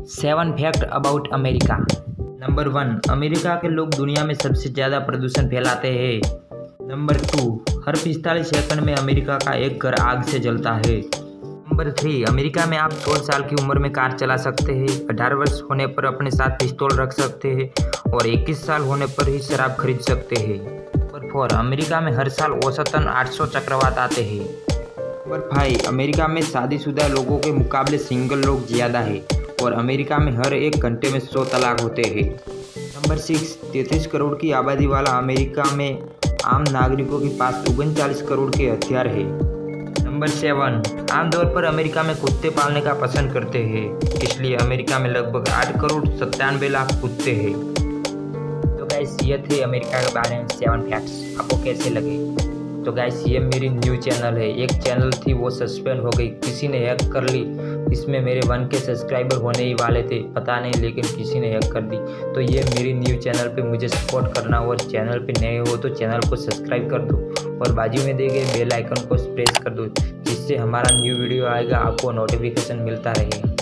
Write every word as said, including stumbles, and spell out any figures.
Seven fact about America. Number one, America के लोग दुनिया में सबसे ज़्यादा प्रदूषण फैलाते हैं। नंबर टू, हर पिस्तालीस सेकंड में अमेरिका का एक घर आग से जलता है। नंबर थ्री, अमेरिका में आप सोलह साल की उम्र में कार चला सकते हैं, अठारह वर्ष होने पर अपने साथ पिस्तौल रख सकते हैं और इक्कीस साल होने पर ही शराब खरीद सकते हैं। नंबर फोर, अमेरिका में हर साल औसतन आठ सौ चक्रवात आते हैं। नंबर फाइव, अमेरिका में शादीशुदा लोगों के मुकाबले सिंगल लोग ज़्यादा है और अमेरिका में हर एक घंटे में सौ तलाक होते हैं। नंबर सिक्स, तैंतीस करोड़ की आबादी वाला अमेरिका में आम नागरिकों के पास उनचालीस करोड़ के हथियार है। नंबर सेवन, आमतौर पर अमेरिका में कुत्ते पालने का पसंद करते हैं, इसलिए अमेरिका में लगभग आठ करोड़ सत्तानवे लाख कुत्ते हैं। तो गाइस, ये थे अमेरिका के बारे में सेवन फैक्ट्स। आपको कैसे लगे? तो गाइस, ये मेरी न्यू चैनल है। एक चैनल थी वो सस्पेंड हो गई, किसी ने हैक कर ली। इसमें मेरे वन के सब्सक्राइबर होने ही वाले थे, पता नहीं, लेकिन किसी ने हैक कर दी। तो ये मेरी न्यू चैनल पे मुझे सपोर्ट करना, और चैनल पे नए हो तो चैनल को सब्सक्राइब कर दो और बाजू में दिए गए बेल आइकन को प्रेस कर दो, जिससे हमारा न्यू वीडियो आएगा आपको नोटिफिकेशन मिलता रहेगा।